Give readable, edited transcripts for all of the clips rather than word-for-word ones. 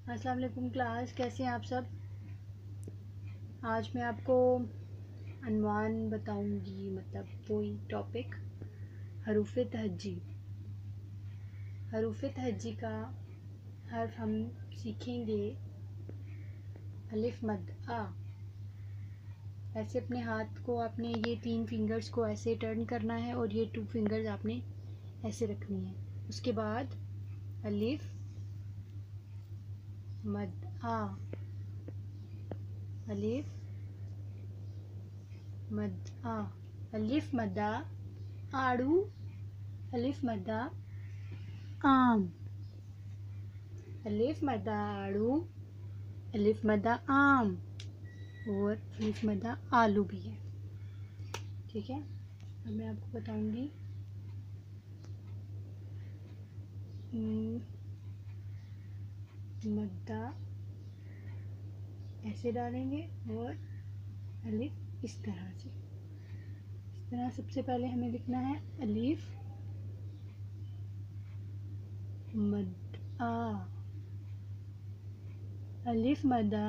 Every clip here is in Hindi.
अस्सलाम वालेकुम क्लास, कैसे हैं आप सब। आज मैं आपको अनवान बताऊंगी, मतलब वही टॉपिक हरूफ तहज्जी। हरूफ तहज्जी का हर्फ हम सीखेंगे अलिफ मद आ। ऐसे अपने हाथ को आपने ये 3 फिंगर्स को ऐसे टर्न करना है और ये 2 फिंगर्स आपने ऐसे रखनी है। उसके बाद अलिफ मद आ, अलिफ मद आ, अलिफ मदा आड़ू, अलिफ मदा आम, अलिफ मदा आड़ू, अलिफ मदा आम और अलिफ मदा आलू भी है। ठीक है, अब मैं आपको बताऊंगी मद्दा ऐसे डालेंगे और अलिफ इस तरह से। इस तरह सबसे पहले हमें लिखना है अलिफ मद आ, अलिफ मदा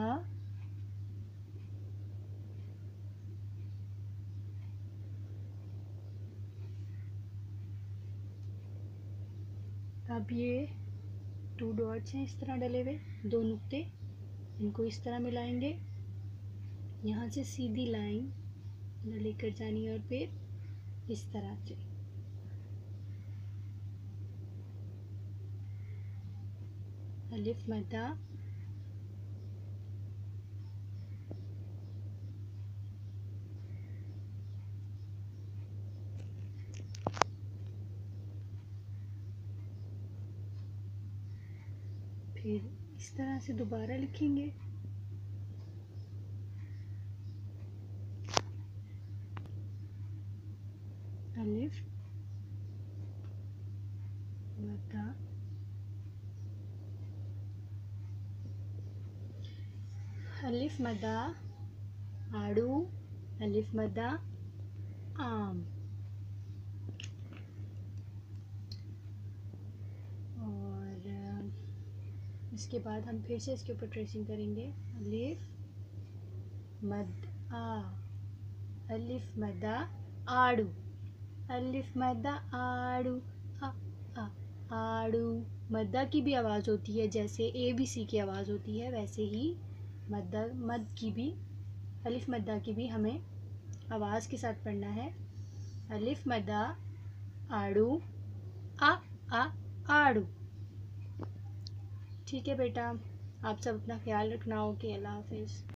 अब ये 2 डॉट्स हैं इस तरह डले हुए, 2 नुक्ते, इनको इस तरह मिलाएंगे। यहाँ से सीधी लाइन लेकर जानी और फिर इस तरह से अलिफ मदा फिर इस तरह से दोबारा लिखेंगे। अलिफ मदा अलिफ मदा आड़ू, अलिफ मदा आम, और इसके बाद हम फिर से इसके ऊपर ट्रेसिंग करेंगे। अलिफ मद आ, अलिफ मदा आड़ू, अलिफ मदा आड़ू, आ आ आड़ू। मद्दा की भी आवाज़ होती है, जैसे ABC की आवाज़ होती है वैसे ही मद की भी, अलिफ मद्दा की भी हमें आवाज़ के साथ पढ़ना है। अलिफ मदा आड़ू, आ आड़ू। ठीक है बेटा, आप सब अपना ख्याल रखना। ओके, अल्लाह हाफिज़।